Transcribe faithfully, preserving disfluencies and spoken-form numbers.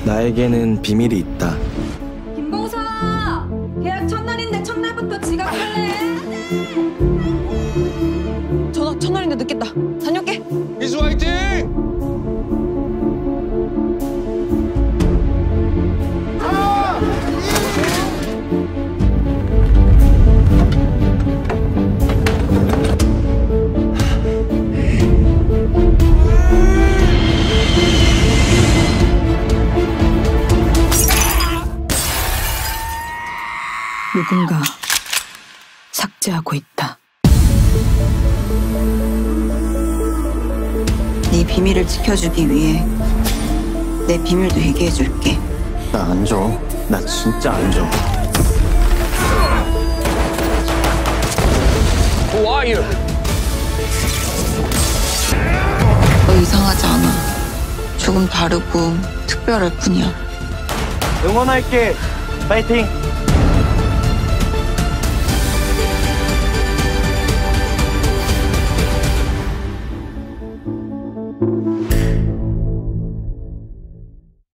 나에게는 비밀이 있다. 김봉사! 계약 첫날인데 첫날부터 지각할래? 전화 첫날인데 늦겠다. 다녀올게. 이수 화이팅! 누군가 삭제하고 있다. 네 비밀을 지켜주기 위해 내 비밀도 얘기해줄게. 나 안 줘. 나 진짜 안 줘. Who are you? 너 이상하지 않아. 조금 다르고 특별할 뿐이야. 응원할게. 파이팅!